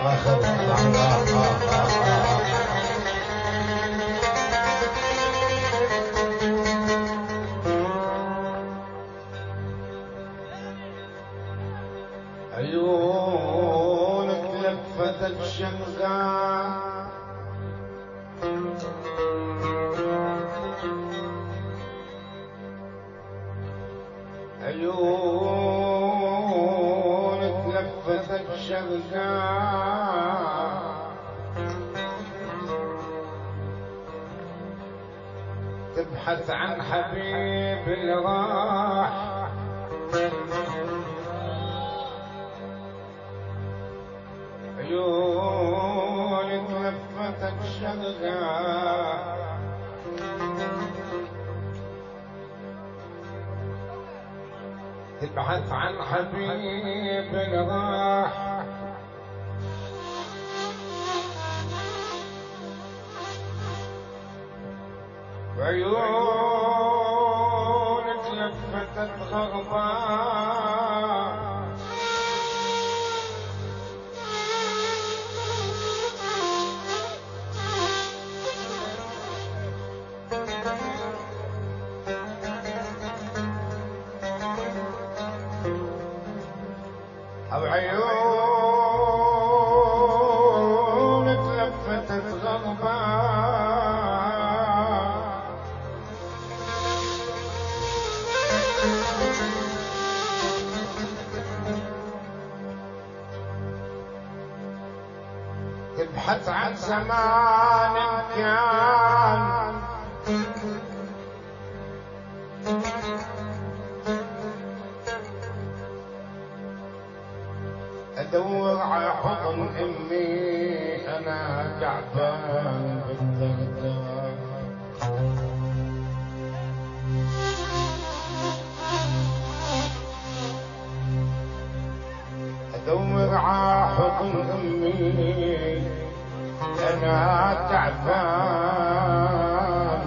عيونك لفتت شمقان عيونك لفتت شمقان تبحث عن حبيب اللي راح عيونك لفتت شمقان تبحث عن حبيب اللي راح وعيونك لفتت غربان عيونك لفتت غربان تبحث عن زمان كان ادور على حضن امي انا تعبان بالدردان ادور على حضن امي انا تعبان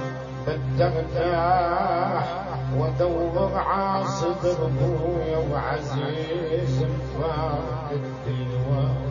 بالدردان وادور على صدر ابويا وعزيز مفاق الديوان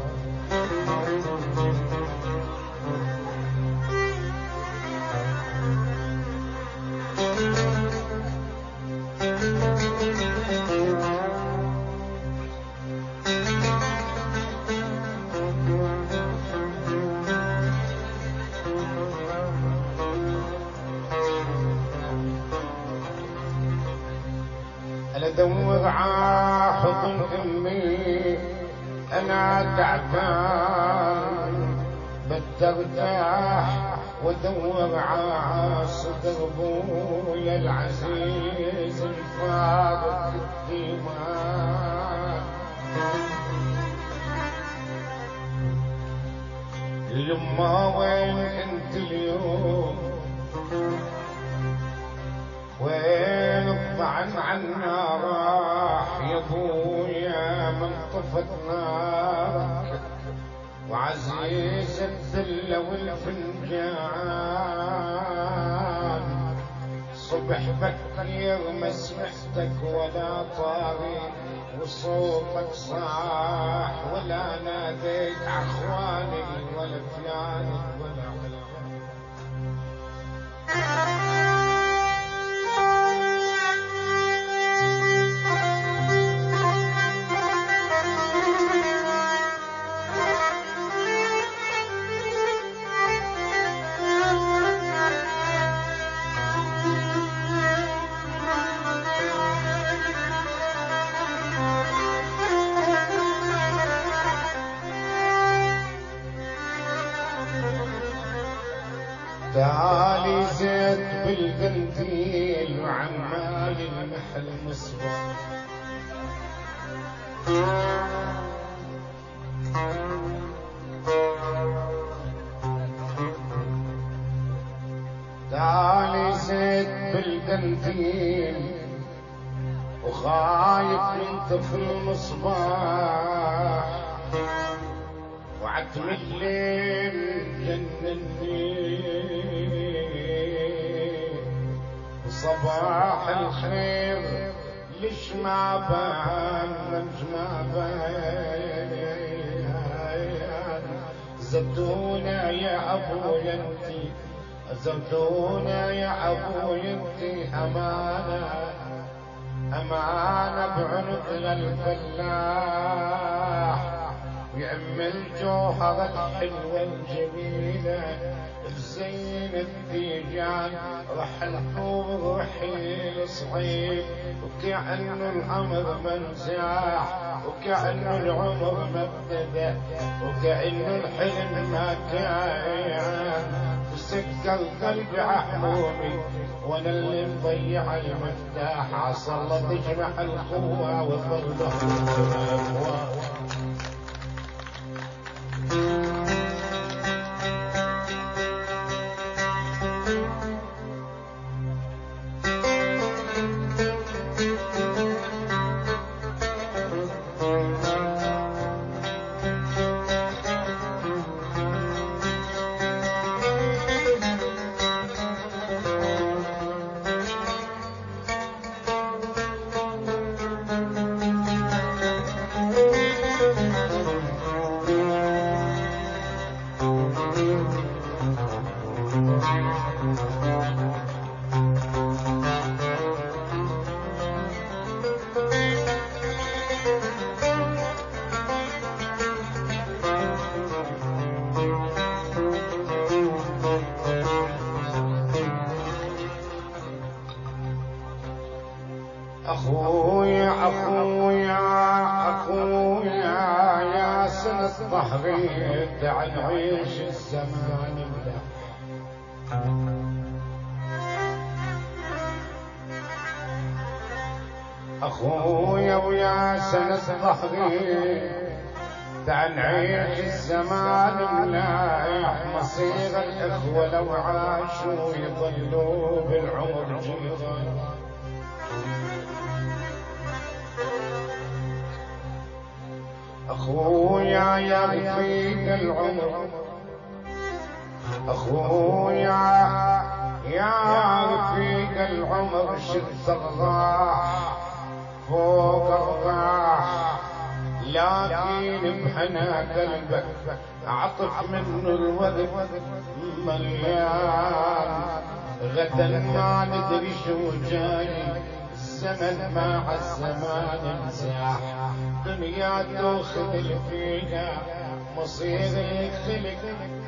ادور على حضن امي انا تعبان بدي ارتاح وادور على صدر ابويا العزيز الفارق الديوان يما وين انت اليوم وين الطعن عنا راح يا ابويا من طفت نارك وعزيز الذله والفنجان صبح بكير ما سمعتك ولا طاري وصوتك صاح ولا ناديت عخواني ولا فلاني ولا تعالي زيت بالقنديل وعمال المحل مصباح تعالي زيت بالقنديل وخايف من طفل المصباح وعتم الليل جنني صباح الخير ليش ما بان ليش ما بان زدونا يا ابو ينتي، زدونا يا ابو ينتي امانه امانه بعنقنا الفلاح، ويعم الجوهره الحلوه الجميله بزين الديجان، رحلت ورحيل صعيب وكأنه الأمر منزاح، وكأنه العمر ما ابتدى، وكأنه الحلم ما كان، وسكر قلبي عحمومي وانا اللي مضيع المفتاح، عسى الله تجمع القوة وظل أخويا أخويا أخويا يا سند ظهري تعال نعيش الزمان له، أخويا ويا سند ظهري تعال نعيش الزمان ملاح، مصير الإخوة لو عاشوا يظلوا بالعمر جيران، أخويا يا رفيق العمر، أخويا يا رفيق العمر، شد الراح فوق الراح، لكن بحنا قلبك عطف منه الورد مليان، غدا ما ندري شو جاي، الزمن مع الزمان انزاح، دنيا تاخذ اللي فيها مصير الخلق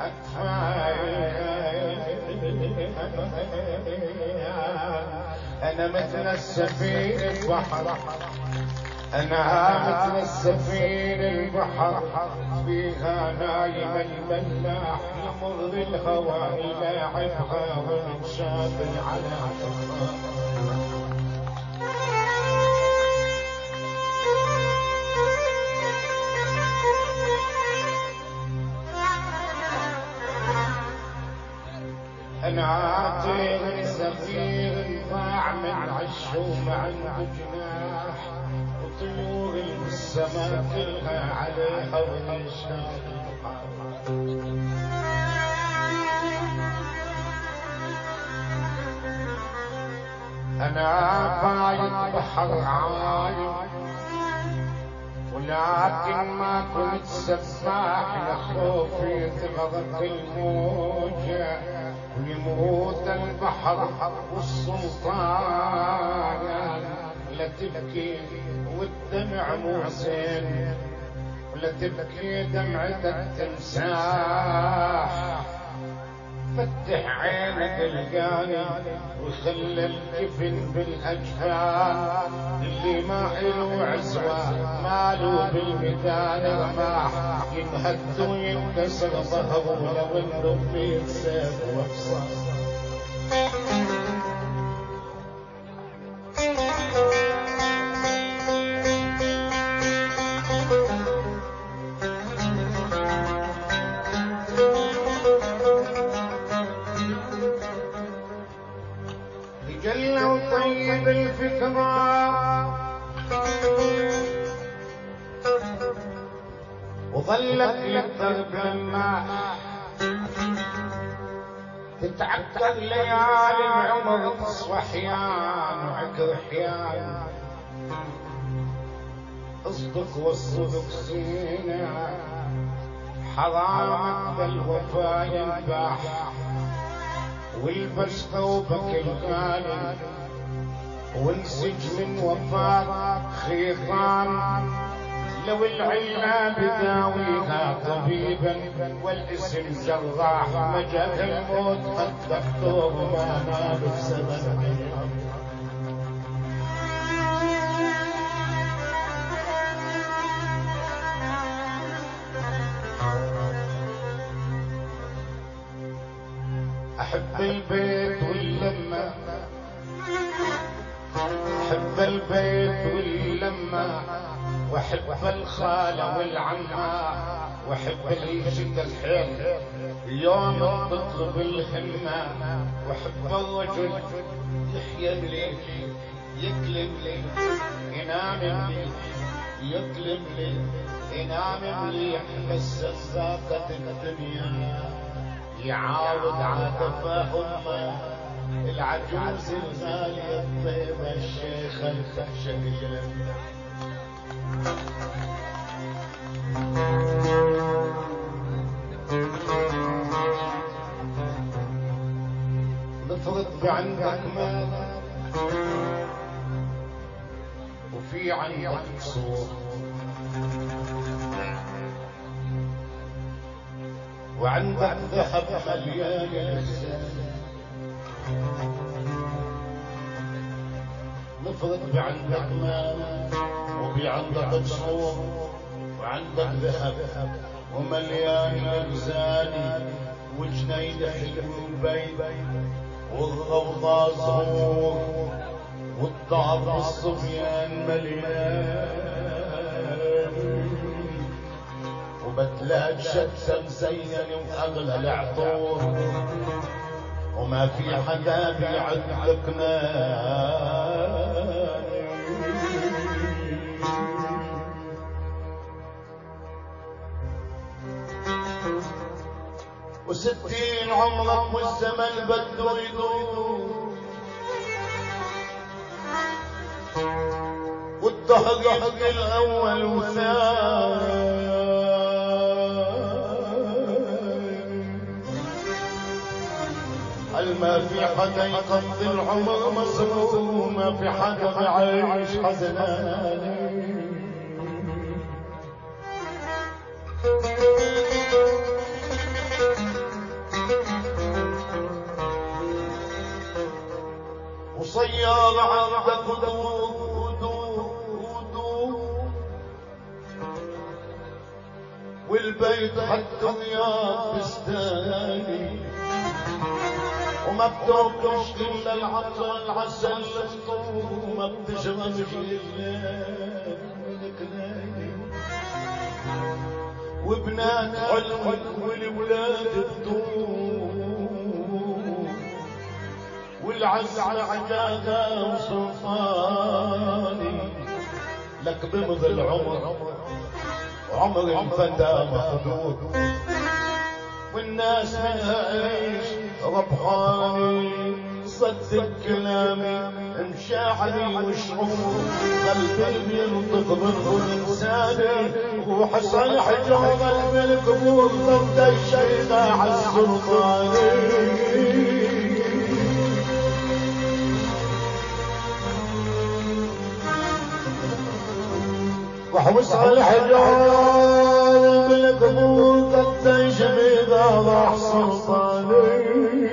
انا مثل السفينة البحر، انا مثل السفينة البحر، فيها نايم الملاح، يمر الهوى يلاعبها ونشاف على انا طير سفير ضاع من عش وما عنده جناح، وطيور السما كلها عليها ونشاف، انا بايت بحر عايم، ولكن ما كنت سباح لخوفي تغرق الموجة ويموت البحر والسلطان، لا تبكي والدمع مو زين، ولا تبكي دمعة التمساح، فتح عينك القاني وخلى الجفن بالاجفان، اللي ما إله عزوة ماله بالميدان رماح، ينهد وينكسر ظهره لو انه في سيف وحصان. طيب الفكرة وظلت للضرب لما تتعكر ليالي العمر تصفى حيان وعكر حيان، اصدق والصدق سينا حرامك بالوفا ينباح والبس ثوبك الغالي وانسج من وفاك خيطان لو العلة بداويها طبيبا والاسم جراح مجد الموت قد دكتور ما نال بسبب احب البيت واللمة احب البيت واللمة واحب الخالة والعمة واحب الشتا الحيل يوم تطلب الهمة واحب الرجل يحيم لي يكلم لي ينام لي يكلم لي ينام لي بس ساقة الدنيا يعاود عاطفة أمه العجوز الغالية الطيبة الشيخة الخشبية نفرض بعندك مال وفي عندك قصور وعندك ذهب مليان الزين نفرض بعندك مال وفي عندك قصور وعندك ذهب ومليان الزاني وجنين حلو وبيت والروضة زهور والدار بالصبيان مليان وبتلاقي شتى مزين واغلى العطور وما في حدا بيعدلك نار وستين عمرك والزمن بده يدور والدهر يحكي الاول وثاني هل ما في حدا يقضي العمر مسرور ما في حدا بعيش حزنان وصيارة عندك ودور والبيت حتى رياض بستاني وما بتوكلش الا العطر العسل وما بتشربش الا الكناية وبنات علمك والولاد الدور والعز عجاها وسلطاني لك بمضي العمر عمر الفتى مخدود والناس منها ايش ربحاني صدق كلامي مشاعري وشعور قلبي بينطق بالانساني وحصل حجر قلبي القبور ضد الشيطان على السلطاني وحوس على الحجار بالقبور قد شبيب راح سلطاني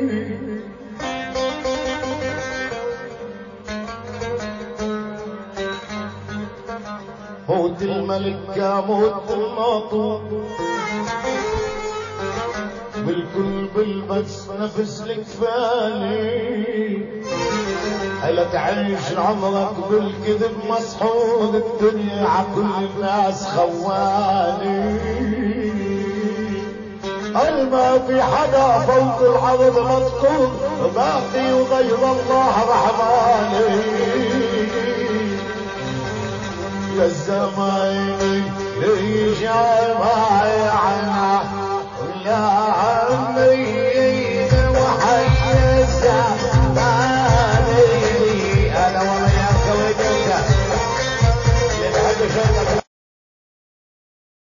موت الملك موت الماطور والكل بالبس نفس الكفاني هلا تعيش عمرك بالكذب مسحور الدنيا عكل الناس خواني هل ما في حدا فوق العرض مذكور باقي وغير الله رحماني يا الزمان ليش عماني